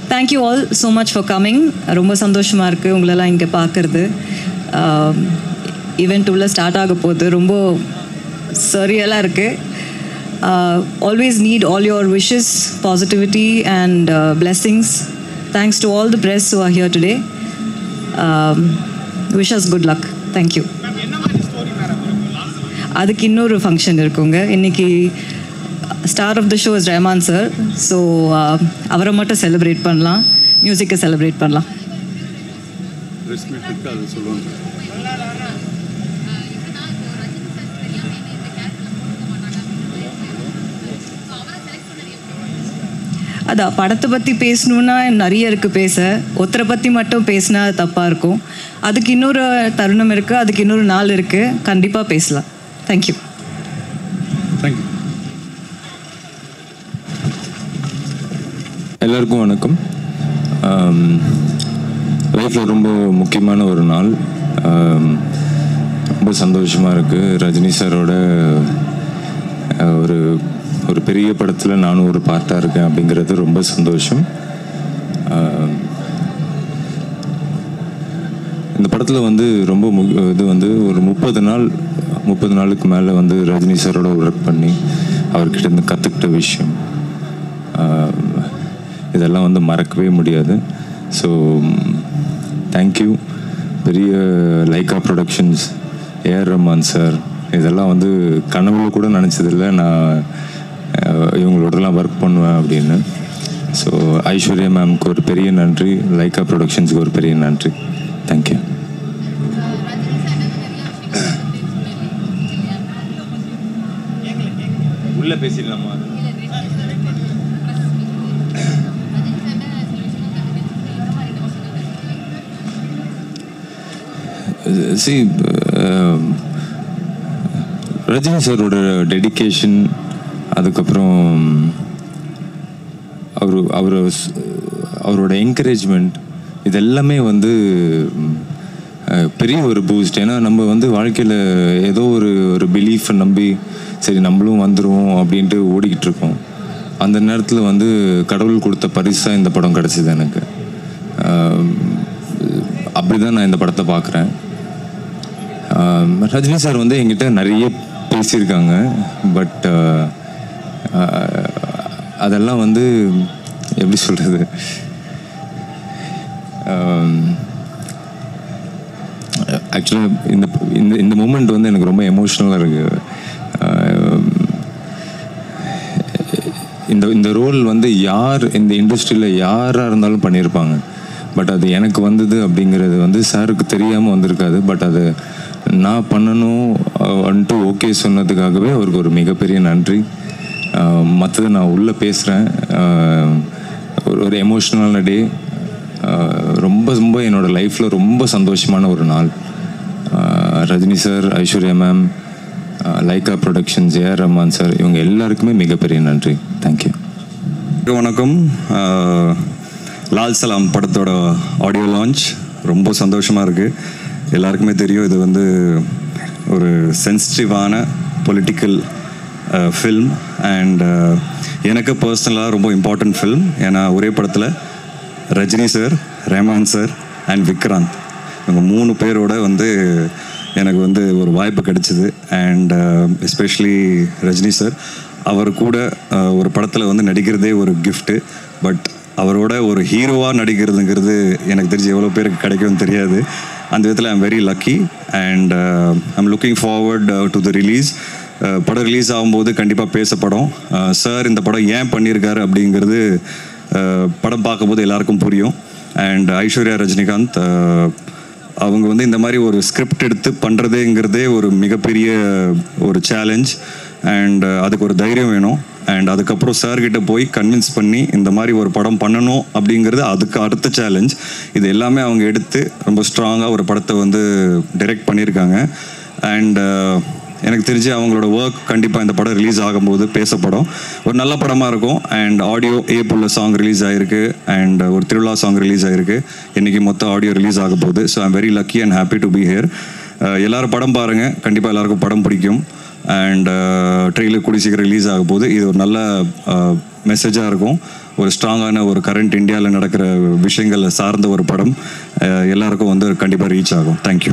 Thank you all so much for coming. ரொம்ப சந்தோஷமாக இருக்குது உங்களெல்லாம் இங்கே பார்க்குறது. ஈவெண்ட் உள்ள ஸ்டார்ட் ஆக போகுது. ரொம்ப சரியலாக இருக்குது. Always need all your wishes, positivity and blessings. Thanks to all the press who are here today. Wish us good luck. Thank you. அதுக்கு இன்னொரு ஃபங்க்ஷன் இருக்குங்க. இன்னைக்கு star of the show is Rahman sir. So அவரை மட்டும் celebrate பண்ணலாம், மியூசிக்கை celebrate பண்ணலாம். அதான் படத்தை பற்றி பேசணுன்னா நிறைய இருக்குது பேச. ஒருத்தரை பற்றி மட்டும் பேசினா தப்பாக இருக்கும். அதுக்கு இன்னொரு தருணம் இருக்குது, அதுக்கு இன்னொரு நாள் இருக்குது. கண்டிப்பாக பேசலாம். தேங்க்யூ. தேங்க்யூ. எல்லாருக்கும் வணக்கம். லைஃப்பில் ரொம்ப முக்கியமான ஒரு நாள். ரொம்ப சந்தோஷமாக இருக்குது. ரஜினி சாரோட ஒரு பெரிய படத்தில் நானும் ஒரு பார்ட்டாக இருக்கேன் அப்படிங்கிறது ரொம்ப சந்தோஷம். இந்த படத்தில் வந்து ரொம்ப இது வந்து ஒரு 30 நாளுக்கு மேலே வந்து ரஜினி சாரோட ஒர்க் பண்ணி அவர்கிட்ட இருந்து கற்றுக்கிட்ட விஷயம் இதெல்லாம் வந்து மறக்கவே முடியாது. So thank you. பெரிய Lyca productions, A R Rahman sir, இதெல்லாம் வந்து கனவுல கூட நினச்சதில்லை நான் இவங்களோடலாம் ஒர்க் பண்ணுவேன் அப்படின்னு. ஸோ ஐஸ்வர்யா மேம்க்கு ஒரு பெரிய நன்றி, லைக்கா ப்ரொடக்ஷன்ஸுக்கு ஒரு பெரிய நன்றி. தேங்க்யூ. உள்ள பேசிடலாமா? ரஜினி சாரோட டெடிக்கேஷன், அதுக்கப்புறம் அவரோட என்கரேஜ்மெண்ட், இது எல்லாமே வந்து பெரிய ஒரு பூஸ்ட். ஏன்னா நம்ம வந்து வாழ்க்கையில் ஏதோ ஒரு பிலீஃபை நம்பி சரி நம்மளும் வந்துடுவோம் அப்படின்ட்டு ஓடிக்கிட்டு இருக்கோம். அந்த நேரத்தில் வந்து கடவுள் கொடுத்த பரிசாக இந்த படம் கிடச்சிது எனக்கு. அப்படி தான் நான் இந்த படத்தை பார்க்குறேன். ரஜினி சார் வந்து என்கிட்ட நிறைய பேசியிருக்காங்க. பட் அதெல்லாம் வந்து எப்படி சொல்கிறது, ஆக்சுவலாக இந்த மூமெண்ட் வந்து எனக்கு ரொம்ப எமோஷ்னலாக இருக்குது. இந்த ரோல் வந்து இந்த இண்டஸ்ட்ரியில் யாராக இருந்தாலும் பண்ணியிருப்பாங்க. பட் அது எனக்கு வந்தது அப்படிங்கிறது வந்து சாருக்கு தெரியாமல் வந்திருக்காது. பட் அது நான் பண்ணணும் வந்துட்டு ஓகே சொன்னதுக்காகவே அவருக்கு ஒரு மிகப்பெரிய நன்றி. மற்றது நான் உள்ளே பேசுகிறேன். ஒரு எமோஷ்னலான டே. ரொம்ப ரொம்ப என்னோடய லைஃப்பில் ரொம்ப சந்தோஷமான ஒரு நாள். Rajini sir, Aishwarya ma'am, Lyca productions, A R Rahman sir, இவங்க எல்லாருக்குமே மிகப்பெரிய நன்றி. தேங்க்யூ. வணக்கம். லால் சலாம் படத்தோட ஆடியோ லான்ச் ரொம்ப சந்தோஷமாக இருக்குது. எல்லாருக்குமே தெரியும் இது வந்து ஒரு சென்சிட்டிவான பொலிட்டிக்கல் ஃபில்ம். அண்ட் எனக்கு பர்சனலாக ரொம்ப இம்பார்ட்டண்ட் ஃபில்ம். ஏன்னா ஒரே படத்தில் Rajini sir, Rahman sir and Vikranth, இவங்க 3 பேரோட வந்து எனக்கு வந்து ஒரு வாய்ப்பு கிடைச்சிது. அண்ட் எஸ்பெஷலி ரஜினி சார், அவர் கூட ஒரு படத்தில் வந்து நடிக்கிறதே ஒரு கிஃப்ட்டு. பட் அவரோட ஒரு ஹீரோவாக நடிக்கிறதுங்கிறது எனக்கு தெரிஞ்சு எவ்வளோ பேருக்கு கிடைக்கும்னு தெரியாது. அந்த விதத்தில் I'm very lucky. And I'm looking forward to the release. படம் ரிலீஸ் ஆகும்போது கண்டிப்பாக பேசப்படும். சார் இந்த படம் ஏன் பண்ணியிருக்காரு அப்படிங்கிறது படம் பார்க்கும்போது எல்லாருக்கும் புரியும். அண்ட் ஐஸ்வர்யா ரஜினிகாந்த் அவங்க வந்து இந்த மாதிரி ஒரு ஸ்கிரிப்ட் எடுத்து பண்ணுறதேங்கிறதே ஒரு மிகப்பெரிய ஒரு சேலஞ்ச். அண்ட் அதுக்கு ஒரு தைரியம் வேணும். அண்ட் அதுக்கப்புறம் சார்கிட்ட போய் கன்வின்ஸ் பண்ணி இந்த மாதிரி ஒரு படம் பண்ணணும் அப்படிங்கிறது அதுக்கு அடுத்த சேலஞ்ச். இது எல்லாமே அவங்க எடுத்து ரொம்ப ஸ்ட்ராங்காக ஒரு படத்தை வந்து டைரக்ட் பண்ணியிருக்காங்க. அண்ட் எனக்கு தெரிஞ்சு அவங்களோட ஒர்க் கண்டிப்பாக இந்த படம் ரிலீஸ் ஆகும்போது பேசப்படும். ஒரு நல்ல படமாக இருக்கும். அண்ட் ஆடியோ ஏப்புள்ள சாங் ரிலீஸ் ஆகிருக்கு. அண்ட் ஒரு திருவிழா சாங் ரிலீஸ் ஆகிருக்கு. இன்றைக்கி மொத்தம் ஆடியோ ரிலீஸ் ஆக போகுது. So I'm very lucky and happy to be here. எல்லோரும் படம் பாருங்கள், கண்டிப்பாக எல்லாருக்கும் படம் பிடிக்கும். அண்ட் ட்ரெயிலர் கூடி சீக்கிரம் ரிலீஸ் ஆக போகுது. இது ஒரு நல்ல மெசேஜாக இருக்கும். ஒரு ஸ்ட்ராங்கான ஒரு கரண்ட் இந்தியாவில் நடக்கிற விஷயங்களை சார்ந்த ஒரு படம் எல்லாருக்கும் வந்து கண்டிப்பாக ரீச் ஆகும். தேங்க்யூ.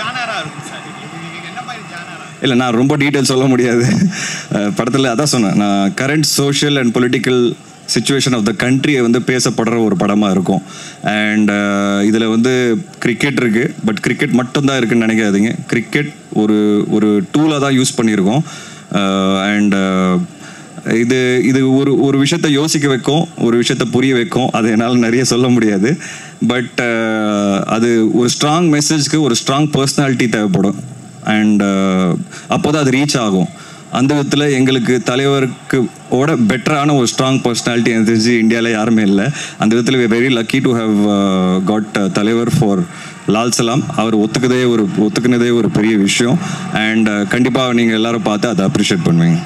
இல்லை, நான் ரொம்ப டீட்டெயில் சொல்ல முடியாது படத்தில். அதான் சொன்னேன், நான் current social and political situation of the கண்ட்ரியை வந்து பேசப்படுற ஒரு படமாக இருக்கும். அண்ட் இதில் வந்து கிரிக்கெட் இருக்குது, பட் கிரிக்கெட் மட்டும்தான் இருக்குதுன்னு நினைக்காதீங்க. கிரிக்கெட் ஒரு டூலாக தான் யூஸ் பண்ணியிருக்கோம். அண்ட் இது ஒரு விஷயத்தை யோசிக்க வைக்கும், ஒரு விஷயத்தை புரிய வைக்கும். அது என்னால் நிறைய சொல்ல முடியாது. பட் அது ஒரு ஸ்ட்ராங் மெசேஜ்க்கு ஒரு ஸ்ட்ராங் பர்சனாலிட்டி தேவைப்படும். அண்ட் அப்போ தான் அது ரீச் ஆகும். அந்த விதத்தில் எங்களுக்கு தலைவருக்கு பெட்டரான ஒரு ஸ்ட்ராங் பர்சனாலிட்டி எனக்கு தெரிஞ்சு இந்தியாவில் யாருமே இல்லை. அந்த விதத்தில் we very lucky to have got தலைவர் ஃபார் லால் சலாம். அவர் ஒத்துக்குனதே ஒரு பெரிய விஷயம். அண்ட் கண்டிப்பாக நீங்கள் எல்லாரும் பார்த்து அதை அப்ரிஷியேட் பண்ணுவீங்க.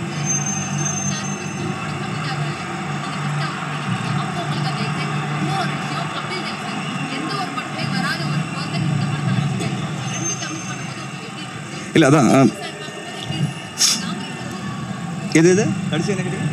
இல்லை, அதான் எது கடைசி என்ன கேட்டீங்க?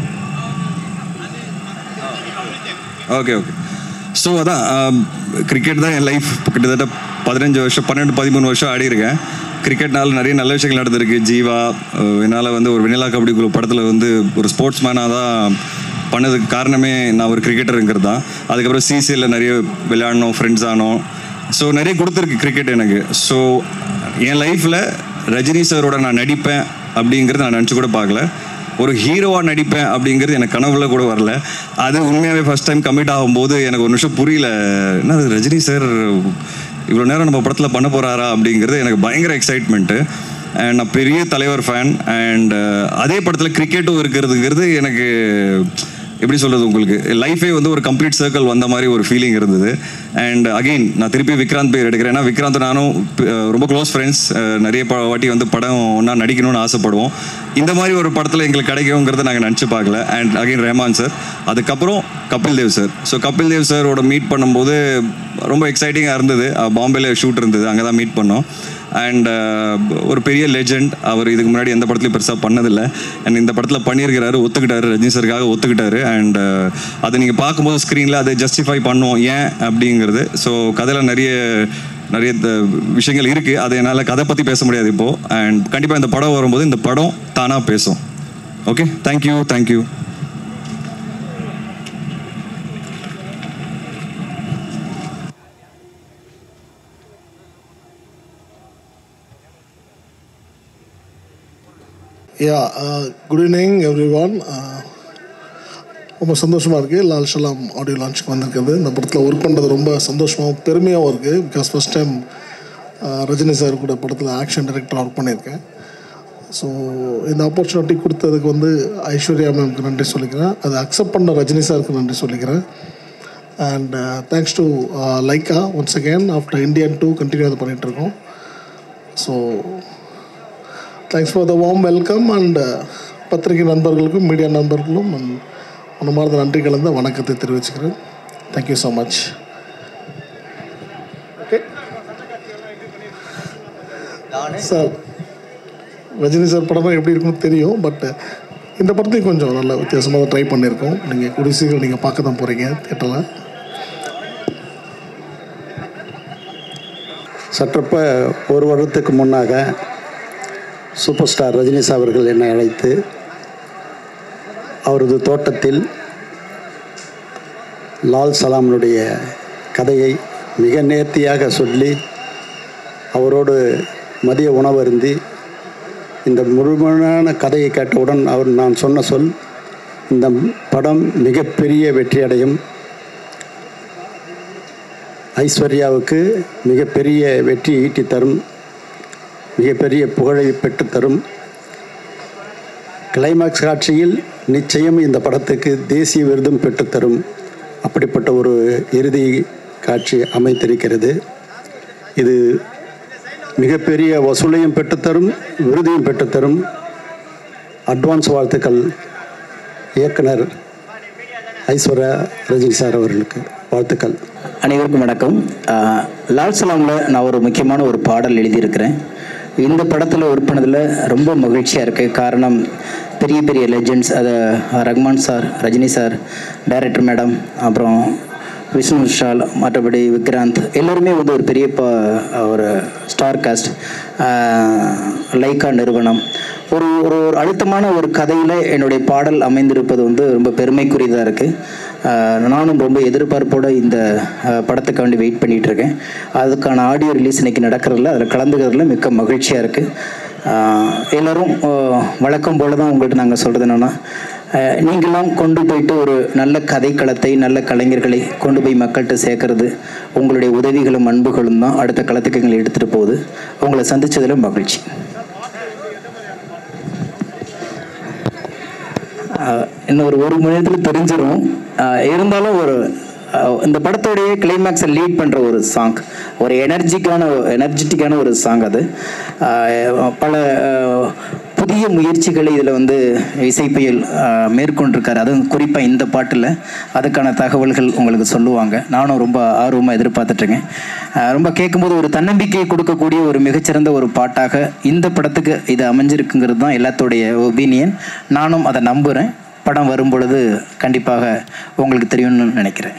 ஓகே. ஸோ அதான் கிரிக்கெட் தான் என் லைஃப். கிட்டத்தட்ட 15 வருஷம் 12-13 வருஷம் ஆடி இருக்கேன். கிரிக்கெட்னால நிறைய நல்ல விஷயங்கள் நடந்திருக்கு. ஜீவா என்னால் வந்து ஒரு வெண்ணிலா கபடி குழு படத்தில் வந்து ஒரு ஸ்போர்ட்ஸ் மேனாக தான் பண்ணதுக்கு காரணமே நான் ஒரு கிரிக்கெட்டருங்கிறது தான். அதுக்கப்புறம் சிசிஎல்ல நிறைய விளையாடணும், ஃப்ரெண்ட்ஸ் ஆனோம். ஸோ நிறைய கொடுத்துருக்கு கிரிக்கெட் எனக்கு. ஸோ என் லைஃப்பில் ரஜினி சாரோட நான் நடிப்பேன் அப்படிங்கிறது நான் நினச்சி கூட பார்க்கல. ஒரு ஹீரோவாக நடிப்பேன் அப்படிங்கிறது எனக்கு கனவுல கூட வரல. அது உண்மையாகவே ஃபஸ்ட் டைம் கமிட் ஆகும்போது எனக்கு ஒரு நிமிஷம் புரியல, என்ன ரஜினி சார் இவ்வளோ நேரம் நம்ம படத்தில் பண்ண போகிறாரா அப்படிங்கிறது எனக்கு பயங்கர எக்ஸைட்மெண்ட்டு. அண்ட் நான் பெரிய தலைவர் ஃபேன். அண்ட் அதே படத்தில் கிரிக்கெட்டும் இருக்கிறதுங்கிறது எனக்கு எப்படி சொல்கிறது, உங்களுக்கு லைஃபே வந்து ஒரு கம்ப்ளீட் சர்க்கிள் வந்த மாதிரி ஒரு ஃபீலிங் இருந்தது. அண்ட் அகெயின் நான் திருப்பி விக்ராந்த் பேர் எடுக்கிறேன். ஏன்னா விக்ராந்த் நானும் ரொம்ப க்ளோஸ் ஃப்ரெண்ட்ஸ். நிறைய வாட்டி வந்து படம் ஒன்றா நடிக்கணும்னு ஆசைப்படுவோம். இந்த மாதிரி ஒரு படத்தில் எங்களுக்கு கிடைக்குங்கிறத நாங்கள் நினச்சி பார்க்கல. அண்ட் அகெயின் ரஹ்மான் சார், அதுக்கப்புறம் கபில் தேவ் சார். ஸோ கபில் தேவ் சாரோட மீட் பண்ணும்போது ரொம்ப எக்ஸைட்டிங்காக இருந்தது. பாம்பேல ஷூட் இருந்தது, அங்கே தான் மீட் பண்ணோம். அண்ட் ஒரு பெரிய லெஜெண்ட். அவர் இதுக்கு முன்னாடி எந்த படத்துலையும் பெருசாக பண்ணதில்லை. அண்ட் இந்த படத்தில் பண்ணியிருக்கிறாரு, ஒத்துக்கிட்டாரு, ரஜினி சாருக்காக ஒத்துக்கிட்டாரு. அண்ட் அதை நீங்கள் பார்க்கும்போது ஸ்க்ரீனில் அதை ஜஸ்டிஃபை பண்ணுவோம் ஏன் அப்படிங்கிறது. ஸோ கதையில் நிறைய விஷயங்கள் இருக்குது. அதை என்னால் கதை பற்றி பேச முடியாது இப்போது. அண்ட் கண்டிப்பாக இந்த படம் வரும்போது இந்த படம் தானாக பேசும். Okay, thank you. Good evening everyone. ரொம்ப சந்தோஷமாக இருக்குது லால் சலாம் ஆடியோ லான்ச்சுக்கு வந்திருக்குது. இந்த படத்தில் ஒர்க் பண்ணுறது ரொம்ப சந்தோஷமாகவும் பெருமையாகவும் இருக்குது. Because first time Rajini sir கூட படத்தில் ஆக்ஷன் டைரக்டராக ஒர்க் பண்ணியிருக்கேன். ஸோ இந்த ஆப்பர்ச்சுனிட்டி கொடுத்ததுக்கு வந்து ஐஸ்வர்யா மேம்க்கு நன்றி சொல்லிக்கிறேன். அதை அக்செப்ட் பண்ண ரஜினி சாருக்கு நன்றி சொல்லிக்கிறேன். And thanks to Lyca once again after Indian 2 continue அதை பண்ணிகிட்ருக்கோம். So thanks for the warm welcome. And பத்திரிகை நண்பர்களுக்கும் மீடியா நண்பர்களும் மனமார்ந்த நன்றி கலந்த வணக்கத்தை தெரிவிச்சுக்கிறேன். Thank you so much. Okay sir, Rajini sir படம்னா எப்படி இருக்குன்னு தெரியும். பட் இந்த படத்தையும் கொஞ்சம் நல்ல வித்தியாசமாக ட்ரை பண்ணியிருக்கோம். நீங்கள் குடிசைகள் நீங்கள் பார்க்க தான் போகிறீங்க தியேட்டரில். சற்றப்ப ஒரு வருடத்துக்கு முன்னாக சூப்பர் ஸ்டார் ரஜினி சார் அவர்கள் என்னை அழைத்து அவரது தோட்டத்தில் லால் சலாமனுடைய கதையை மிக நேர்த்தியாக சொல்லி அவரோடு மதிய உணவு அருந்தி இந்த முழுமையான கதையை கேட்டவுடன் நான் சொன்ன சொல், இந்த படம் மிகப்பெரிய வெற்றியடையும், ஐஸ்வர்யாவுக்கு மிகப்பெரிய வெற்றியை ஈட்டி தரும், மிகப்பெரிய புகழை பெற்றுத்தரும், கிளைமாக்ஸ் காட்சியில் நிச்சயம் இந்த படத்துக்கு தேசிய விருதும் பெற்றுத்தரும், அப்படிப்பட்ட ஒரு இறுதி காட்சி அமைத்திருக்கிறது. இது மிகப்பெரிய வசூலையும் பெற்றுத்தரும், விருதையும் பெற்றுத்தரும். அட்வான்ஸ் வாழ்த்துக்கள் இயக்குனர் ஐஸ்வர்யா ரஜினி சார் அவர்களுக்கு வாழ்த்துக்கள். அனைவருக்கும் வணக்கம். லால் சலாமில் நான் ஒரு முக்கியமான ஒரு பாடல் எழுதியிருக்கிறேன். இந்த படத்தில் ஒர்க் பண்ணதில் ரொம்ப மகிழ்ச்சியாக இருக்குது. காரணம், பெரிய பெரிய லெஜெண்ட்ஸ், அது Rahman sir, Rajini sir, director madam, அப்புறம் விஷ்ணு விஷால், மற்றபடி விக்ராந்த், எல்லோருமே வந்து ஒரு பெரிய ஒரு ஸ்டார் காஸ்ட். லைக்கா நிறுவனம், ஒரு ஒரு அழுத்தமான ஒரு கதையில் என்னுடைய பாடல் அமைந்திருப்பது வந்து ரொம்ப பெருமைக்குரியதாக இருக்குது. நானும் ரொம்ப எதிர்பார்ப்போடு இந்த படத்துக்காண்டி வெயிட் பண்ணிகிட்ருக்கேன். அதுக்கான ஆடியோ ரிலீஸ் இன்றைக்கி நடக்கிறதில்ல, அதில் கலந்துக்கிறதுல மிக்க மகிழ்ச்சியாக இருக்குது. எல்லோரும் வழக்கம் போல் தான் உங்கள்கிட்ட நாங்கள் சொல்கிறது என்னென்னா, நீங்களாம் கொண்டு போயிட்டு ஒரு நல்ல கதைக்களத்தை, நல்ல கலைஞர்களை கொண்டு போய் மக்கள்கிட்ட சேர்க்கறது உங்களுடைய உதவிகளும் அன்புகளும் தான் அடுத்த களத்துக்கு எங்களை எடுத்துகிட்டு போகுது. உங்களை சந்தித்ததில் மகிழ்ச்சி. இன்னும் ஒரு மணி நேரத்தில் தெரிஞ்சிடும். இருந்தாலும் இந்த படத்தோடைய கிளைமேக்ஸை லீட் பண்ணுற ஒரு சாங், ஒரு எனர்ஜெட்டிக்கான ஒரு சாங். அது பல புதிய முயற்சிகளை இதில் வந்து இசைப்புயல் மேற்கொண்டிருக்காரு. அதுவும் குறிப்பாக இந்த பாட்டில் அதுக்கான தகவல்கள் உங்களுக்கு சொல்லுவாங்க. நானும் ரொம்ப ஆர்வமாக எதிர்பார்த்துட்ருக்கேன். ரொம்ப கேட்கும்போது ஒரு தன்னம்பிக்கையை கொடுக்கக்கூடிய ஒரு மிகச்சிறந்த ஒரு பாட்டாக இந்த படத்துக்கு இது அமைஞ்சிருக்குங்கிறது தான் எல்லாத்தோடைய ஒப்பீனியன். நானும் அதை நம்புகிறேன். படம் வரும் பொழுது கண்டிப்பாக உங்களுக்கு தெரியும்னு நினைக்கிறேன்.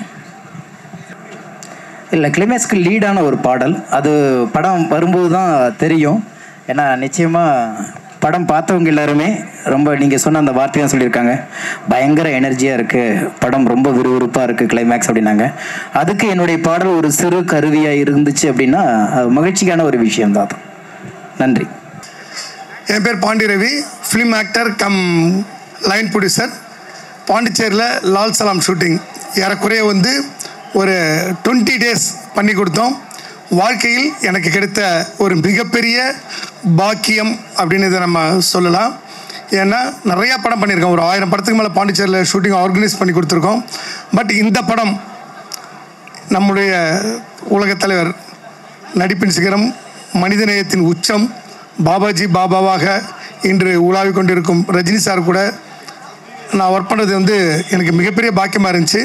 இல்லை, கிளைமேக்ஸ்க்கு லீடான ஒரு பாடல், அது படம் வரும்போது தான் தெரியும். ஏன்னா நிச்சயமாக படம் பார்த்தவங்க எல்லாருமே ரொம்ப நீங்கள் சொன்ன அந்த வார்த்தை தான் சொல்லியிருக்காங்க, பயங்கர எனர்ஜியாக இருக்குது, படம் ரொம்ப விறுவிறுப்பாக இருக்குது கிளைமேக்ஸ் அப்படின்னாங்க. அதுக்கு என்னுடைய பாடல் ஒரு சிறு கருவியாக இருந்துச்சு அப்படின்னா மகிழ்ச்சிக்கான ஒரு விஷயம்தான். நன்றி. என் பேர் Pandi Ravi, film actor cum line producer. பாண்டிச்சேரியில் லால் சலாம் ஷூட்டிங் ஏறக்குறைய வந்து ஒரு 20 days பண்ணி கொடுத்தோம். வாழ்க்கையில் எனக்கு கிடைத்த ஒரு மிகப்பெரிய பாக்கியம் அப்படின்னு இதை நம்ம சொல்லலாம். ஏன்னா நிறையா படம் பண்ணியிருக்கோம், ஒரு 1000 படத்துக்கு மேலே பாண்டிச்சேரியில் ஷூட்டிங் ஆர்கனைஸ் பண்ணி கொடுத்துருக்கோம். பட் இந்த படம் நம்முடைய உலகத் தலைவர், நடிப்பின் சிகரம், மனிதநேயத்தின் உச்சம், பாபாஜி பாபாவாக இன்று உலாவிக் கொண்டிருக்கும் ரஜினி சார் கூட நான் ஒர்க் பண்ணுறது வந்து எனக்கு மிகப்பெரிய பாக்கியமாக இருந்துச்சு.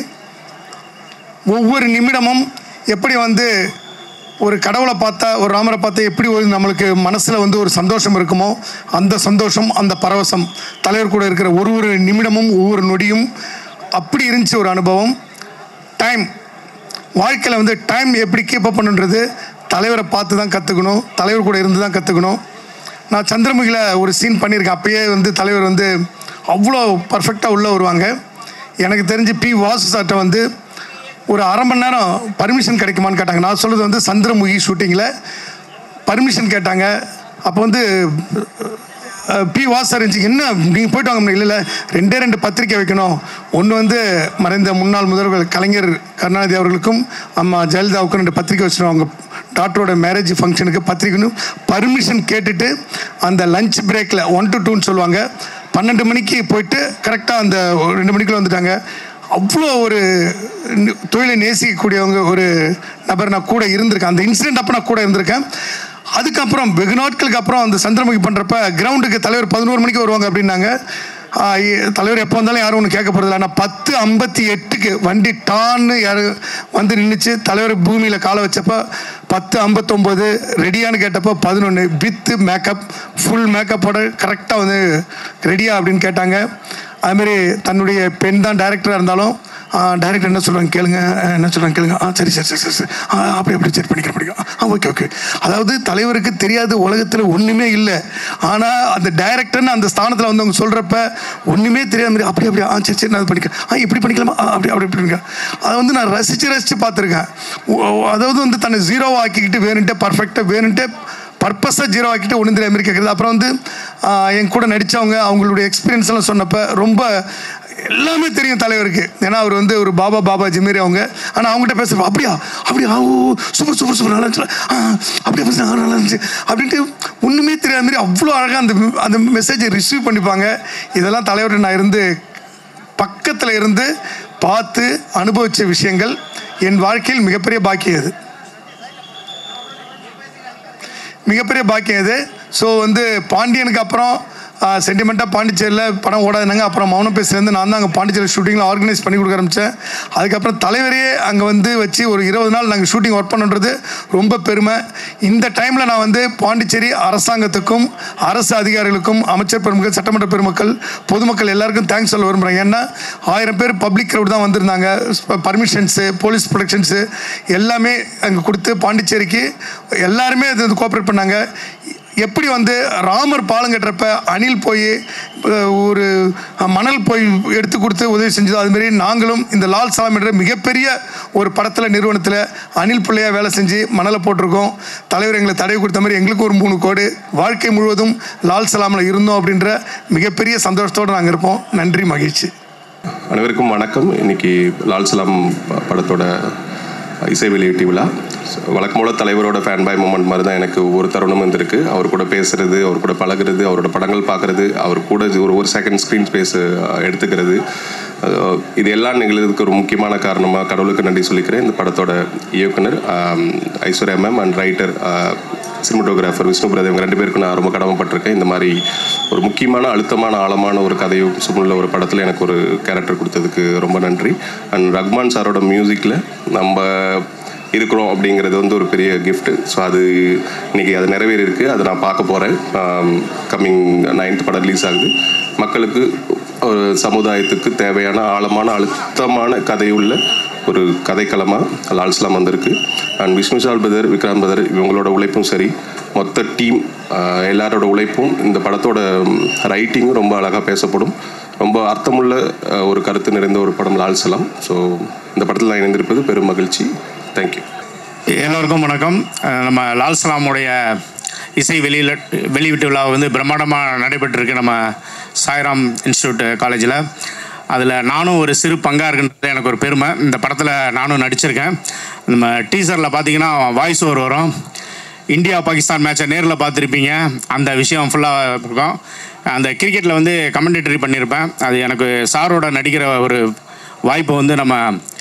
ஒவ்வொரு நிமிடமும் எப்படி வந்து ஒரு கடவுளை பார்த்தா, ஒரு ராமரை பார்த்தா எப்படி ஒரு நம்மளுக்கு மனசில் வந்து ஒரு சந்தோஷம் இருக்குமோ, அந்த சந்தோஷம், அந்த பரவசம் தலைவர் கூட இருக்கிற ஒரு நிமிடமும் ஒவ்வொரு நொடியும் அப்படி இருந்துச்சு ஒரு அனுபவம். டைம், வாழ்க்கையில் வந்து டைம் எப்படி கீப்பப் பண்ணுன்றது தலைவரை பார்த்து தான் கற்றுக்கணும், தலைவர் கூட இருந்து தான் கற்றுக்கணும். நான் சந்திரமுகியில் ஒரு சீன் பண்ணியிருக்கேன். அப்பயே வந்து தலைவர் வந்து அவ்வளோ பர்ஃபெக்டாக உள்ளே வருவாங்க. எனக்கு தெரிஞ்சு பி வாசு சார்ட்ட வந்து ஒரு அரை மணி நேரம் பர்மிஷன் கிடைக்குமான்னு கேட்டாங்க. நான் சொல்கிறது வந்து சந்திரமுகி ஷூட்டிங்கில் பர்மிஷன் கேட்டாங்க. அப்போ வந்து பி வாசு சார் இருந்துச்சு, என்ன நீங்கள் போய்ட்டு வாங்க. இல்லை 2 பத்திரிக்கை வைக்கணும். ஒன்று வந்து மறைந்த முன்னாள் முதல்வர் கலைஞர் கருணாநிதி அவர்களுக்கும் அம்மா ஜெயலலிதாவுக்கும் 2 பத்திரிக்கை வச்சுருவோம். அவங்க டாக்டரோட மேரேஜ் ஃபங்க்ஷனுக்கு பத்திரிக்கைன்னு பர்மிஷன் கேட்டுட்டு அந்த லஞ்ச் பிரேக்கில் 1 to 2ன்னு சொல்லுவாங்க, 12 மணிக்கு போயிட்டு கரெக்டாக அந்த 2 மணிக்குள்ளே வந்துட்டாங்க. அவ்வளோ ஒரு தொழிலை நேசிக்கக்கூடியவங்க ஒரு நபர் நான் கூட இருந்திருக்கேன். அந்த இன்சிடெண்ட் அப்போ நான் கூட இருந்திருக்கேன். அதுக்கப்புறம் வெகு நாட்களுக்கு அப்புறம் அந்த சந்திரமுகி பண்ணுறப்ப கிரவுண்டுக்கு தலைவர் 11 மணிக்கு வருவாங்க அப்படின்னாங்க. தலைவர் எப்போ வந்தாலும் யாரும் ஒன்று கேட்க போகிறதில்ல. ஆனால் 10:58க்கு வண்டி டான்னு யார் வந்து நின்றுச்சு. தலைவர் பூமியில் காலை வச்சப்போ 10:59 ரெடியான்னு கேட்டப்போ 11 வித்து மேக்கப், ஃபுல் மேக்கப்போட கரெக்டாக வந்து ரெடியா அப்படின்னு கேட்டாங்க. அதுமாரி தன்னுடைய பெண் தான் டைரக்டராக இருந்தாலும் டைரக்டர் என்ன சொல்கிறாங்க கேளுங்க, என்ன சொல்கிறாங்க கேளுங்க, சரி சரி சரி சரி சரி அப்படி சரி படிக்கிறேன் ஓகே. அதாவது தலைவருக்கு தெரியாது உலகத்தில் ஒன்றுமே இல்லை. ஆனால் அந்த டைரக்டர்னு அந்த ஸ்தானத்தில் வந்து அவங்க சொல்கிறப்ப ஒன்றுமே தெரியாத மாதிரி அப்படி சரி நான் படிக்கிறேன், இப்படி பண்ணிக்கலாமா, அப்படி பண்ணிக்கலாம். அதை வந்து நான் ரசித்து பார்த்துருக்கேன். அதாவது வந்து தன்னை ஜீரோவாக ஆக்கிக்கிட்டு வேணுன்ட்டு பர்ஃபெக்டாக வேணுன்ட்டு பர்பஸாக ஜீரோ ஆக்கிட்டு ஒன்று தெரியாத மாதிரி கேட்குறது. அப்புறம் வந்து என் கூட நடித்தவங்க அவங்களுடைய எக்ஸ்பீரியன்ஸ் எல்லாம் சொன்னப்போ ரொம்ப எல்லாமே தெரியும் தலைவருக்கு. ஏன்னா அவர் வந்து ஒரு பாபாஜி மாரி அவங்க. ஆனால் அவங்ககிட்ட பேசுகிறப்ப அப்படியா சூப்பர் நல்லா இருந்துச்சு, அப்படியே நல்லா இருந்துச்சு அப்படின்ட்டு ஒன்றுமே தெரியாத மாதிரி அவ்வளோ அழகாக அந்த மெசேஜை ரிசீவ் பண்ணிப்பாங்க. இதெல்லாம் தலைவர்கிட்ட நான் இருந்து பக்கத்தில் இருந்து பார்த்து அனுபவித்த விஷயங்கள். என் வாழ்க்கையில் மிகப்பெரிய பாக்கியம் இது. ஸோ வந்து பாண்டியனுக்கு அப்புறம் சென்டிமெண்ட்டாக பாண்டிச்சேரியில் படம் ஓடாதுனாங்க. அப்புறம் மௌனம் பேசுலேருந்து நான் தான் அங்கே பாண்டிச்சேரி ஷூட்டிங்கில் ஆர்கனைஸ் பண்ணி கொடுக்க ஆரம்பித்தேன். அதுக்கப்புறம் தலைவரையே அங்கே வச்சு ஒரு 20 நாள் நாங்கள் ஷூட்டிங் ஒர்க் பண்ணுன்றது ரொம்ப பெருமை. இந்த டைமில் நான் பாண்டிச்சேரி அரசாங்கத்துக்கும் அரசு அதிகாரிகளுக்கும் அமைச்சர் பெருமக்கள் சட்டமன்ற பெருமக்கள் பொதுமக்கள் எல்லாருக்கும் தேங்க்ஸ் சொல்ல விரும்புகிறேன். ஏன்னா 1000 பேர் பப்ளிக் க்ரௌட் தான் வந்திருந்தாங்க. பர்மிஷன்ஸு போலீஸ் ப்ரொடெக்ஷன்ஸு எல்லாமே அங்கே கொடுத்து பாண்டிச்சேரிக்கு எல்லாருமே அது கோஆப்ரேட் பண்ணாங்க. எப்படி ராமர் பாலம் கட்டுறப்ப அணில் போய் ஒரு மணல் போய் எடுத்து கொடுத்து உதவி செஞ்சதோ அதுமாரி நாங்களும் இந்த லால் சலாம் என்ற மிகப்பெரிய ஒரு படத்தில் நிறுவனத்தில் அணில் பிள்ளையாக வேலை செஞ்சு மணலை போட்டிருக்கோம். தலைவர் எங்களை தடவை கொடுத்த மாதிரி எங்களுக்கு ஒரு 3 கோடி வாழ்க்கை முழுவதும் லால் சலாமில் இருந்தோம் அப்படின்ற மிகப்பெரிய சந்தோஷத்தோடு நாங்கள் இருப்போம். நன்றி, மகிழ்ச்சி. அனைவருக்கும் வணக்கம். இன்னைக்கு லால் சலாம் படத்தோட இசை வெளியீட்டு விழா. வழக்கமோட தலைவரோட ஃபேன் பாய் மூமெண்ட் மாதிரி தான் எனக்கு ஒரு தருணம் வந்திருக்கு. அவர் கூட பேசுறது, அவர் கூட பழகிறது, அவரோட படங்கள் பார்க்குறது, அவர் கூட ஒரு செகண்ட் ஸ்க்ரீன் ஸ்பேஸ் எடுத்துக்கிறது, இது எல்லாம் நிகழ்றதுக்கு ஒரு முக்கியமான காரணமாக கடவுளுக்கு நன்றி சொல்லிக்கிறேன். இந்த படத்தோட இயக்குனர் Aishwarya ma'am and writer cinematographer Vishnu Pradev, இவங்க 2 பேருக்கு நான் ரொம்ப கடமைப்பட்டிருக்கேன். இந்த மாதிரி ஒரு முக்கியமான அழுத்தமான ஆழமான ஒரு கதையும் சூழ்நிலை ஒரு படத்தில் எனக்கு ஒரு கேரக்டர் கொடுத்ததுக்கு ரொம்ப நன்றி. அண்ட் ரஹ்மான் சாரோட மியூசிக்கில் நம்ம இருக்கிறோம் அப்படிங்கிறது ஒரு பெரிய கிஃப்ட்டு. ஸோ அது இன்றைக்கி அது நிறைவேறி இருக்குது. அதை நான் பார்க்க போகிறேன். கம்மிங் 9th படம் ரிலீஸ் ஆகுது. மக்களுக்கு ஒரு சமுதாயத்துக்கு தேவையான ஆழமான அழுத்தமான கதையுள்ள ஒரு கதைக்களமாக லால் சலாம் வந்திருக்கு. And Vishnu Vishal brother, Vikranth brother, இவங்களோட உழைப்பும் சரி, மொத்த டீம் எல்லாரோட உழைப்பும், இந்த படத்தோட ரைட்டிங்கும் ரொம்ப அழகாக பேசப்படும். ரொம்ப அர்த்தமுள்ள ஒரு கருத்து நிறைந்த ஒரு படம் லால் சலாம். ஸோ இந்த படத்தில் நான் இணைந்திருப்பது பெரும் மகிழ்ச்சி. தேங்க்யூ. எல்லோருக்கும் வணக்கம். நம்ம லால் சலாமுடைய இசை வெளியீட்டு விழா பிரம்மாண்டமாக நடைபெற்றிருக்கு நம்ம சாய்ராம் இன்ஸ்டியூட் காலேஜில். அதில் நானும் ஒரு சிறு பங்காக இருக்குன்றது எனக்கு ஒரு பெருமை. இந்த படத்தில் நானும் நடிச்சிருக்கேன். நம்ம டீசரில் பார்த்தீங்கன்னா வாய்ஸ் ஓவர் வரும். இந்தியா பாகிஸ்தான் மேட்சை நேரில் பார்த்துருப்பீங்க. அந்த விஷயம் ஃபுல்லாக இருக்கும். அந்த கிரிக்கெட்டில் கமெண்டேட்டரி பண்ணியிருப்பேன். அது எனக்கு சாரோட நடிக்கிற ஒரு வாய்ப்பை நம்ம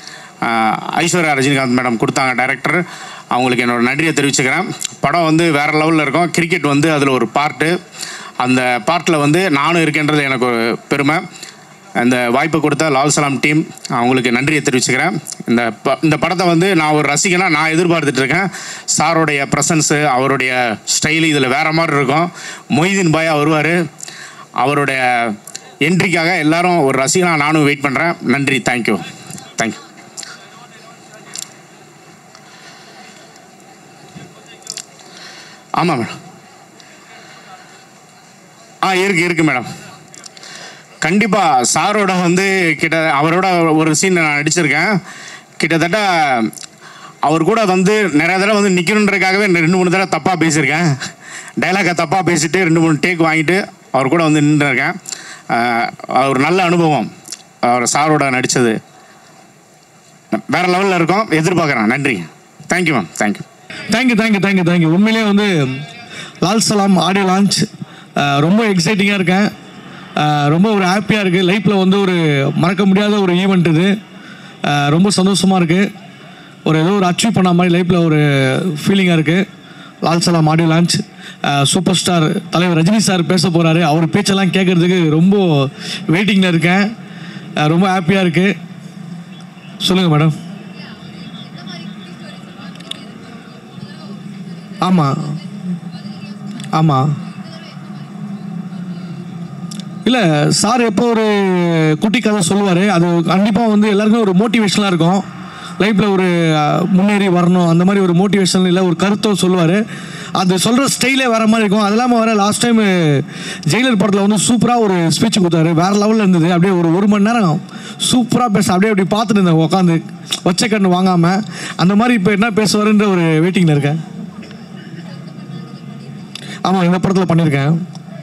ஐஸ்வர்யா ரஜினிகாந்த் மேடம் கொடுத்தாங்க, டைரக்டர். அவங்களுக்கு என்னோடய நன்றியை தெரிவிச்சுக்கிறேன். படம் வேறு லெவலில் இருக்கும். கிரிக்கெட் அதில் ஒரு பார்ட்டு. அந்த பார்ட்டில் நானும் இருக்கேன்றது எனக்கு ஒரு பெருமை. அந்த வாய்ப்பை கொடுத்த லால் சலாம் டீம் அவங்களுக்கு நன்றியை தெரிவிச்சுக்கிறேன். இந்த படத்தை நான் ஒரு ரசிகனாக நான் எதிர்பார்த்துட்ருக்கேன். சாரோடைய ப்ரெசன்ஸு, அவருடைய ஸ்டைலு இதில் வேறு மாதிரி இருக்கும். மொய்தீன் பாயா வருவார். அவருடைய என்ட்ரிக்காக எல்லோரும் ஒரு ரசிகனாக நானும் வெயிட் பண்ணுறேன். நன்றி. தேங்க்யூ. தேங்க்யூ. ஆமாம் மேடம். இருக்கு மேடம். கண்டிப்பாக சாரோட அவரோட ஒரு சீன் நான் நடிச்சிருக்கேன். கிட்டத்தட்ட அவர் கூட நிறைய தடவை நிற்கணுன்றதுக்காகவே 2-3 தடவை தப்பாக பேசியிருக்கேன். டைலாகை தப்பாக பேசிட்டு 2-3 டேக் வாங்கிட்டு அவர் கூட நின்றுருக்கேன். ஒரு நல்ல அனுபவம். அவர் சாரோட நடித்தது வேறு லெவலில் இருக்கும். எதிர்பார்க்குறேன். நன்றி. Thank you ma'am. தேங்க்யூ. உண்மையிலே லால் சலாம் ஆடியோ லான்ச் ரொம்ப எக்ஸைட்டிங்காக இருக்கேன். ரொம்ப ஒரு ஹாப்பியாக இருக்குது. லைஃப்பில் ஒரு மறக்க முடியாத ஒரு ஈவெண்ட் இது. ரொம்ப சந்தோஷமாக இருக்குது. ஏதோ ஒரு அச்சீவ் பண்ண மாதிரி லைஃப்பில் ஒரு ஃபீலிங்காக இருக்குது. Lal Salaam audio launch. Super star தலைவர் ரஜினி சார் பேச போகிறாரு. அவர் பேச்செல்லாம் கேட்குறதுக்கு ரொம்ப வெயிட்டிங்கில் இருக்கேன். ரொம்ப ஹாப்பியாக இருக்குது. சொல்லுங்கள் மேடம். ஆமாம் இல்லை, சார் எப்போ ஒரு குட்டி கதை சொல்லுவார். அது கண்டிப்பாக எல்லாருக்கும் ஒரு மோட்டிவேஷனாக இருக்கும். லைஃப்பில் ஒரு முன்னேறி வரணும் அந்த மாதிரி ஒரு மோட்டிவேஷன் இல்லை, ஒரு கருத்தை சொல்லுவார். அது சொல்கிற ஸ்டைலே வேறு மாதிரி இருக்கும். அது இல்லாமல் வர லாஸ்ட் டைம் ஜெயிலர் படத்தில் சூப்பராக ஒரு ஸ்பீச் கொடுத்தாரு. வேறு லெவலில் இருந்தது. அப்படியே ஒரு மணி நேரம் சூப்பராக பேச அப்படி பார்த்துட்டு இருந்தேன் உட்காந்து வச்ச கண்ணு வாங்காமல். அந்த மாதிரி இப்போ என்ன பேசுவாருன்ற ஒரு வெயிட்டிங்கில் இருக்கேன். ஆமாம், இந்த படத்தில் பண்ணியிருக்கேன்.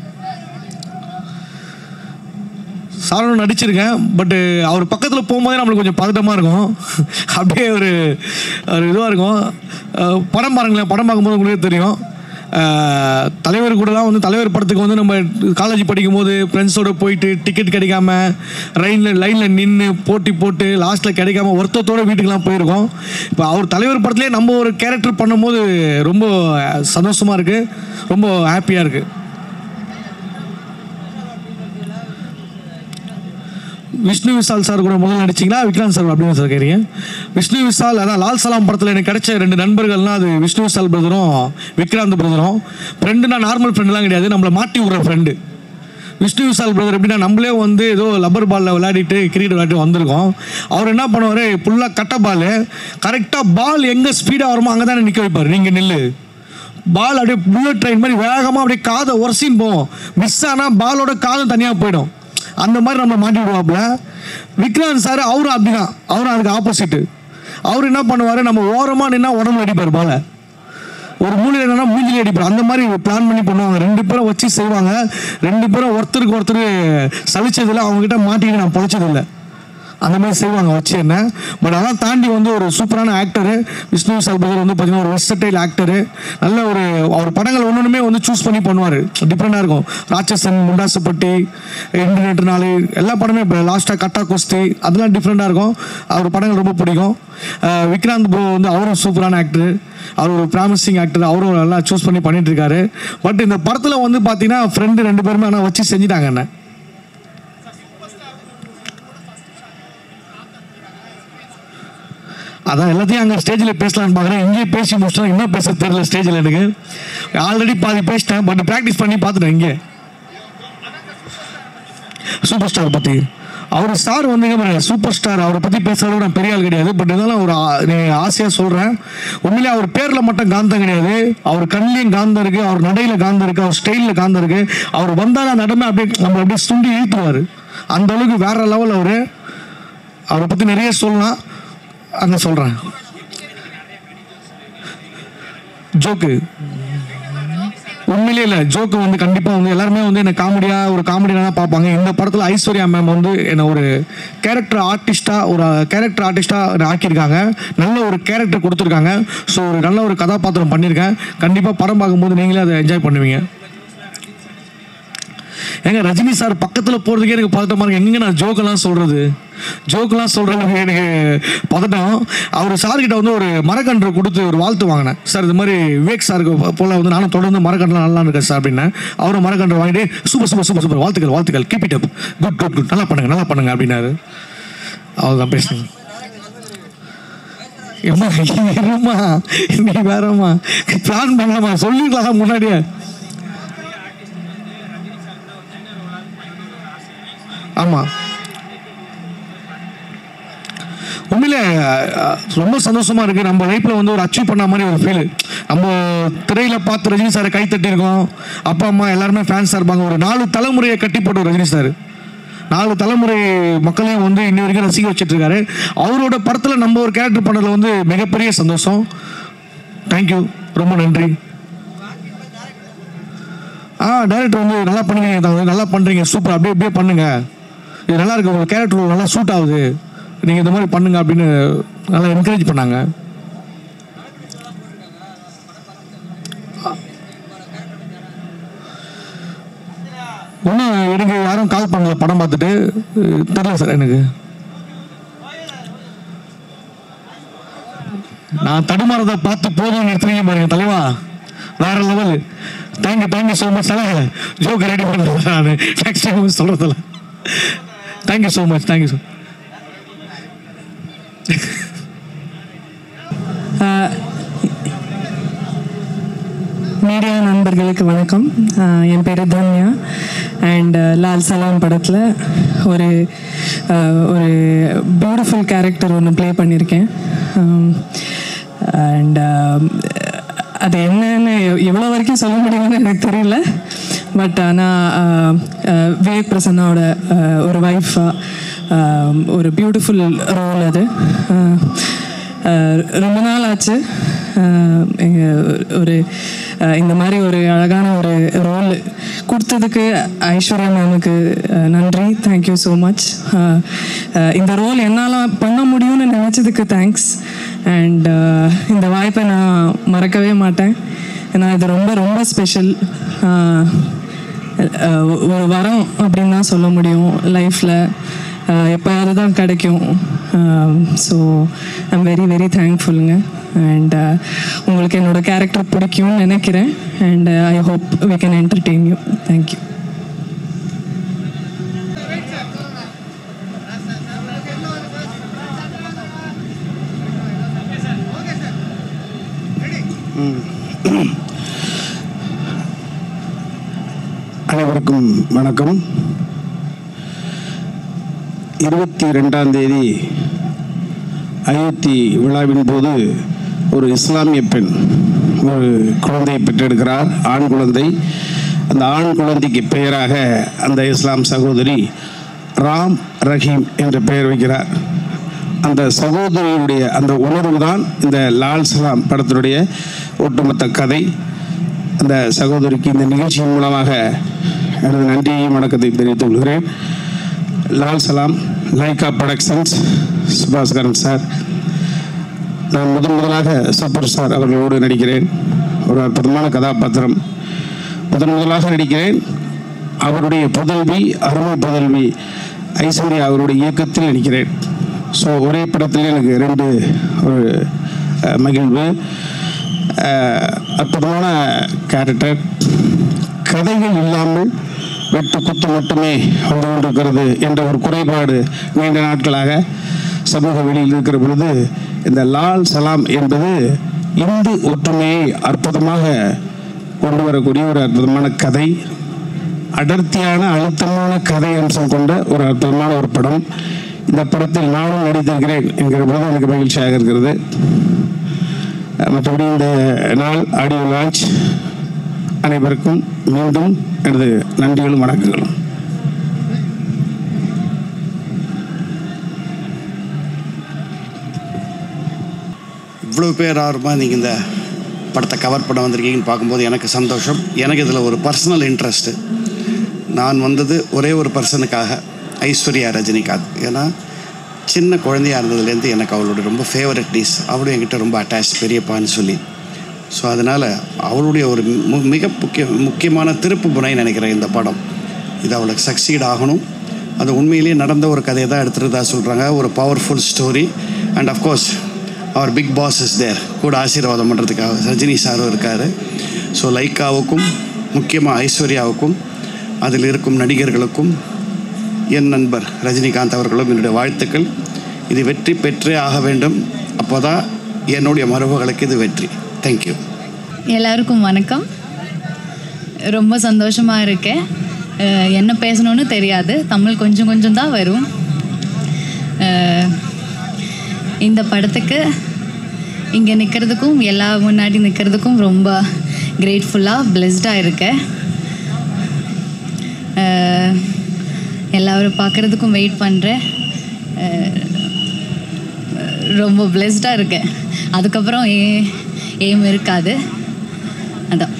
சாரும் நடிச்சிருக்கேன். பட்டு அவர் பக்கத்தில் போகும்போதே நம்மளுக்கு கொஞ்சம் பதட்டமாக இருக்கும். அப்படியே ஒரு இதுவாக இருக்கும். படம் பாருங்களேன். படம் பார்க்கும்போது உங்களுக்கே தெரியும். தலைவர் கூடலாம் தலைவர் படத்துக்கு நம்ம காலேஜ் படிக்கும் போது ஃப்ரெண்ட்ஸோடு போயிட்டு டிக்கெட் கிடைக்காம லைனில் நின்று போட்டி போட்டு லாஸ்ட்டில் கிடைக்காம வருத்தத்தோடு வீட்டுக்கெலாம் போயிருக்கோம். இப்போ அவர் தலைவர் படத்துலேயே நம்ம ஒரு கேரக்டர் பண்ணும்போது ரொம்ப சந்தோஷமாக இருக்குது. ரொம்ப ஹாப்பியாக இருக்குது. விஷ்ணு விஷால் சார் கூட முதல்ல நடிச்சிங்களா விக்ராந்த் சார் அப்படின்னு சார் கேட்குறீங்க? விஷ்ணு விஷால் அதான் லால் சலாம் படத்தில் எனக்கு கிடைச்ச 2 நண்பர்கள்னால் அது விஷ்ணு விஷால் பிரதரும் விக்ராந்த் பிரதரும். ஃப்ரெண்டுனா நார்மல் ஃப்ரெண்டுலாம் கிடையாது, நம்மளை மாட்டி விட்ற ஃப்ரெண்டு. விஷ்ணு விஷால் பிரதர் எப்படின்னா நம்மளே வந்து ஏதோ லப்பர் பாலில் விளையாடிட்டு கிரிக்கெட் விளையாட்டு வந்திருக்கோம். அவர் என்ன பண்ணுவார், ஃபுல்லாக கட்ட பால், கரெக்டாக பால் எங்கே ஸ்பீடாக வருமோ அங்கே தானே நிற்க வைப்பார். நீங்கள் நில்லு, பால் அப்படியே புல்லட் ட்ரெயின் மாதிரி வேகமாக அப்படியே காதை உரசின்னு போவோம். மிஸ் ஆனால் பாலோட காதும் தனியாக போயிடும். அந்த மாதிரி நம்ம மாட்டி விடுவாப்புல. விக்ராந்த் சார் அவரும் அப்படிதான், அவரும் அதுக்கு ஆப்போசிட்டு. அவர் என்ன பண்ணுவார், நம்ம ஓரமாக நின்னா உடம்புல அடிப்பார் பாலை, ஒரு மூலையில் என்னன்னா மூஞ்சிலே அடிப்பார். அந்த மாதிரி பிளான் பண்ணி பண்ணுவாங்க. 2 பேரும் வச்சு செய்வாங்க. 2 பேரும் ஒருத்தருக்கு ஒருத்தர் சலிச்சதில்லை, அவங்ககிட்ட மாட்டிக்கிட்டு நான் பொழைச்சதில்லை. அந்த மாதிரி செய்வாங்க வச்சு என்ன. பட் அதெல்லாம் தாண்டி வந்து ஒரு சூப்பரான ஆக்டரு விஷ்ணு விஷால் பிரதர் வந்து பார்த்தீங்கன்னா ஒரு வெர்சடைல் ஆக்டரு. நல்ல ஒரு அவர் படங்கள் ஒன்றுமே வந்து சூஸ் பண்ணி பண்ணுவார், டிஃப்ரெண்ட்டாக இருக்கும். ராட்சசன், முண்டாசுப்பட்டி, இன்டர்நெட் நாள் எல்லா படமே, இப்போ லாஸ்ட்டாக கட்டா குஸ்தி அதெல்லாம் டிஃப்ரெண்ட்டாக இருக்கும். அவர் படங்கள் ரொம்ப பிடிக்கும். விக்ராந்த் ப்ரோ வந்து அவரும் சூப்பரான ஆக்டரு, அவர் ஒரு ப்ராமிசிங் ஆக்டர், அவரும் நல்லா சூஸ் பண்ணி பண்ணிட்டு இருக்காரு. பட் இந்த படத்தில் வந்து பார்த்தீங்கன்னா ஃப்ரெண்டு 2 பேருமே ஆனால் வச்சு செஞ்சுட்டாங்க என்ன. அதான் எல்லாத்தையும் அங்கே ஸ்டேஜில் பேசலான்னு பார்க்குறேன். இங்கேயே பேசி முடிச்சோம், இன்னும் பேச தெரியல ஸ்டேஜில். எனக்கு ஆல்ரெடி பாதி பேசிட்டேன், பட் ப்ராக்டிஸ் பண்ணி பார்த்துட்டேன். இங்கே சூப்பர் ஸ்டார் பற்றி அவர் சார் வந்து சூப்பர் ஸ்டார் அவரை பற்றி பேசுகிறத நான் பெரிய ஆள் கிடையாது. பட் இருந்தாலும் ஒரு ஆசையாக சொல்கிறேன், உண்மையிலே அவர் பேரில் மட்டும் காந்தம் கிடையாது, அவர் கண்ணிலையும் காந்தம் இருக்குது, அவர் நடையில் காந்தம் இருக்குது, அவர் ஸ்டைலில் காந்தம் இருக்குது. அவர் வந்தால் நடமை அப்படியே நம்ம அப்படியே சுண்டி இழுத்துருவார். அந்த அளவுக்கு வேற லெவல் அவரை பற்றி நிறைய சொல்லலாம். அங்கே சொல்கிறேன். ஜோக்கு உண்மையிலே இல்லை, ஜோக்கு வந்து கண்டிப்பாக வந்து எல்லாருமே வந்து என்ன காமெடியாக ஒரு காமெடியாக தான் பார்ப்பாங்க. இந்த படத்தில் ஐஸ்வர்யா மேம் வந்து என்னை ஒரு கேரக்டர் ஆர்டிஸ்ட்டாக ஆக்கியிருக்காங்க. நல்ல ஒரு கேரக்டர் கொடுத்துருக்காங்க. ஸோ ஒரு நல்ல ஒரு கதாபாத்திரம் பண்ணியிருக்கேன். கண்டிப்பாக படம் பார்க்கும்போது நீங்களே அதை என்ஜாய் பண்ணுவீங்க. ஏங்க ரஜினி சார் பக்கத்தில் போகிறதுக்கே எனக்கு பதட்டமாக இருக்குது. எங்கே நான் ஜோக்கெல்லாம் சொல்கிறேன் எனக்கு பதட்டம். அவர் சார்கிட்ட வந்து ஒரு மரக்கன்று கொடுத்து ஒரு வாழ்த்து வாங்கினேன். சார் இது மாதிரி விவேக் சாருக்கு போல் வந்து நானும் தொடர்ந்து மரக்கன்றுலாம் நல்லா இருக்கேன் சார் அப்படின்னேன். அவரும் மரக்கன்று வாங்கிட்டு சூப்பர் வாழ்த்துக்கள் கீப் இட் அப், குட் நல்லா பண்ணுங்க அப்படின்னாரு. அவர்தான் பேசுனேன். ஏம்மா நீ வேறம்மா பிளான் பண்ணலாமா, சொல்லிக்கலாம் முன்னாடியே. ஆமாம் உண்மையிலே ரொம்ப சந்தோஷமாக இருக்குது. நம்ம லைஃப்பில் வந்து ஒரு அச்சீவ் பண்ண மாதிரி ஒரு ஃபீல். நம்ம திரையில் பார்த்து ரஜினி சாரை கை தட்டியிருக்கோம். அப்பா அம்மா எல்லாருமே ஃபேன்ஸாக இருப்பாங்க. ஒரு 4 தலைமுறையை கட்டி போட்டு ரஜினி சார் 4 தலைமுறை மக்களையும் வந்து இன்னி வரைக்கும் ரசிக்க வச்சுட்ருக்காரு. அவரோட படத்தில் நம்ம ஒரு கேரக்டர் பண்ணதில் வந்து மிகப்பெரிய சந்தோஷம். தேங்க்யூ, ரொம்ப நன்றி. டைரக்டர் வந்து நல்லா பண்ணுறீங்க சூப்பர், அப்படியே பண்ணுங்கள், இது நல்லா இருக்கு, உங்கள் கேரக்டர் நல்லா சூட் ஆகுது, நீங்கள் இந்த மாதிரி பண்ணுங்க அப்படின்னு நல்லா என்கரேஜ் பண்ணாங்க. ஒன்றும் எனக்கு யாரும் கால் பண்ணல படம் பார்த்துட்டு, தெரியல சார் எனக்கு. நான் தடுமாறதை பார்த்து போதும் நிறுத்துறீங்க பாருங்க தலைவா, வேற level. Thank you so much. Joke ready பண்ணுறேன் நான் நெக்ஸ்ட் டைம் சொல்கிறதில்ல. Thank you so much. மீடியா நண்பர்களுக்கு வணக்கம். என் பேர் தன்யா அண்ட் லால் சலாம் படத்தில் ஒரு பியூட்டிஃபுல் கேரக்டர் ஒன்று ப்ளே பண்ணியிருக்கேன். அண்ட் அது என்னன்னு எவ்வளோ வரைக்கும் சொல்ல முடியும்னு எனக்கு தெரியல. பட் ஆனால் விவேக் பிரசன்னாவோட ஒரு ஒய்ஃபாக ஒரு பியூட்டிஃபுல் ரோல் அது. ரொம்ப நாள் ஆச்சு ஒரு இந்த மாதிரி ஒரு அழகான ஒரு ரோல் கொடுத்ததுக்கு ஐஸ்வர்யா மேமுக்கு நன்றி. Thank you so much. இந்த ரோல் என்னால் பண்ண முடியும்னு நினச்சதுக்கு தேங்க்ஸ். அண்ட் இந்த வாய்ப்பை நான் மறக்கவே மாட்டேன். ஏன்னா இது ரொம்ப ரொம்ப ஸ்பெஷல், ஒரு வரம் அப்படின்னு தான் சொல்ல முடியும். லைஃப்பில் எப்போயாவது தான் கிடைக்கும். ஸோ ஐம் வெரி வெரி தேங்க்ஃபுல்லுங்க. அண்ட் உங்களுக்கு என்னோடய கேரக்டர் பிடிக்கும்னு நினைக்கிறேன். And I hope we can entertain you. Thank you. அனைவருக்கும் வணக்கம். 22ஆம் தேதி அயோத்தி விழாவின் போது ஒரு இஸ்லாமிய பெண் ஒரு குழந்தையை பெற்றெடுக்கிறார், ஆண் குழந்தை. அந்த ஆண் குழந்தைக்கு பெயராக அந்த இஸ்லாம் சகோதரி ராம் ரஹீம் என்ற பெயர் வைக்கிறார். அந்த சகோதரியுடைய அந்த உணர்வு தான் இந்த லால் சலாம் படத்தினுடைய ஒட்டுமொத்த கதை. அந்த சகோதரிக்கு இந்த நிகழ்ச்சியின் மூலமாக எனது நன்றியையும் வணக்கத்தையும் தெரிவித்துக் கொள்கிறேன். Lal Salaam, Lyca productions, Subaskaran sir. நான் முதலாக சூப்பர் ஸ்டார் அவர்களோடு நடிக்கிறேன். ஒரு அற்புதமான கதாபாத்திரம். முதலாக நடிக்கிறேன். அவருடைய புதல்வி, அருமை புதல்வி ஐஸ்வர்யா அவருடைய இயக்கத்தில் நடிக்கிறேன். ஸோ ஒரே படத்தில் எனக்கு 2 ஒரு மகிழ்வு. அற்புதமான கேரக்டர். கதைகள் இல்லாமல் வெட்டு குத்து மட்டுமே வந்து கொண்டிருக்கிறது என்ற ஒரு குறைபாடு நீண்ட நாட்களாக சமூக வெளியில் இருக்கிற பொழுது இந்த லால் சலாம் என்பது இந்து ஒற்றுமையை அற்புதமாக கொண்டு வரக்கூடிய ஒரு அற்புதமான கதை. அடர்த்தியான அழுத்தமான கதை அம்சம் கொண்ட ஒரு அற்புதமான ஒரு படம். இந்த படத்தில் நானும் நடித்திருக்கிறேன் என்கிற பொழுது எனக்கு மகிழ்ச்சியாக இருக்கிறது. மற்றபடி இந்த நாள் ஆடியோ லான்ச் அனைவருக்கும் மீண்டும் எனது நன்றிகளும் வணக்கங்களும். இவ்வளோ பேர் ஆர்வமாக நீங்கள் இந்த படத்தை கவர் பண்ண வந்திருக்கீங்கன்னு பார்க்கும்போது எனக்கு சந்தோஷம். எனக்கு இதில் ஒரு பர்சனல் இன்ட்ரெஸ்ட்டு. நான் வந்தது ஒரே ஒரு பர்சனுக்காக, ஐஸ்வர்யா ரஜினிகாந்த். ஏன்னா சின்ன குழந்தையாக இருந்ததுலேருந்து எனக்கு அவளுடைய ரொம்ப ஃபேவரட் டிஷ். அவளும் என்கிட்ட ரொம்ப அட்டாச், பெரியப்பான்னு சொல்லி. ஸோ அதனால் அவளுடைய ஒரு மிக முக்கியமான திருப்பு முனைன்னு நினைக்கிறேன் இந்த படம். இது அவளுக்கு சக்சீட் ஆகணும். அது உண்மையிலேயே நடந்த ஒரு கதையை தான் எடுத்துகிட்டு சொல்கிறாங்க. ஒரு பவர்ஃபுல் ஸ்டோரி. அண்ட் அஃப்கோர்ஸ் அவர் பிக் பாஸ் இஸ் தேர், கூட ஆசீர்வாதம் பண்ணுறதுக்காக ரஜினி சாரும் இருக்கார். ஸோ லைக்காவுக்கும் முக்கியமாக ஐஸ்வர்யாவுக்கும் அதில் இருக்கும் நடிகர்களுக்கும் என் நண்பர் ரஜினிகாந்த் அவர்களும் என்னுடைய வாழ்த்துக்கள். இது வெற்றி பெற்றே ஆக வேண்டும். அப்போ தான் என்னுடைய மரபுகளுக்கு இது வெற்றி. தேங்க்யூ. எல்லாருக்கும் வணக்கம். ரொம்ப சந்தோஷமாக இருக்கேன். என்ன பேசணும்னு தெரியாது, தமிழ் கொஞ்சம் கொஞ்சம் தான் வரும். இந்த படத்துக்கு இங்கே நிற்கிறதுக்கும் எல்லா முன்னாடி நிற்கிறதுக்கும் ரொம்ப கிரேட்ஃபுல்லாக பிளெஸ்டாக இருக்கேன். எல்லாரும் பார்க்குறதுக்கும் வெயிட் பண்ணுறேன். ரொம்ப பிளெஸ்டாக இருக்கேன். அதுக்கப்புறம் ஏம் இருக்காது. அதான்.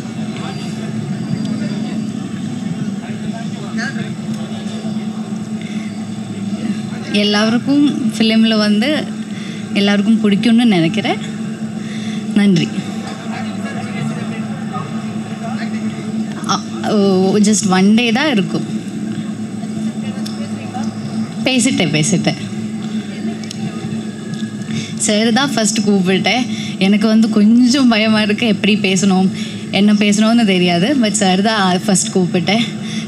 எல்லாருக்கும் ஃபிலிமில் வந்து எல்லாருக்கும் பிடிக்கும்னு நினைக்கிறேன். நன்றி. ஜஸ்ட் 1 day தான் இருக்கும். பேசிட்டேன். சார் தான் ஃபஸ்ட்டு கூப்பிட்டேன். எனக்கு வந்து கொஞ்சம் பயமாக இருக்குது, எப்படி பேசணும் என்ன பேசணும்னு தெரியாது. பட் சார் தான் ஃபஸ்ட் கூப்பிட்டேன்.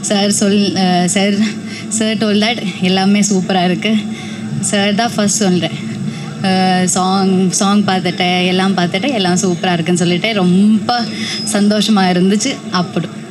சார் டோல் தட் எல்லாமே சூப்பராக இருக்குது. சார் தான் ஃபஸ்ட் சொல்கிறேன். சாங் பார்த்துட்டேன், எல்லாம் சூப்பராக இருக்குன்னு சொல்லிட்டு ரொம்ப சந்தோஷமாக இருந்துச்சு. அப்படி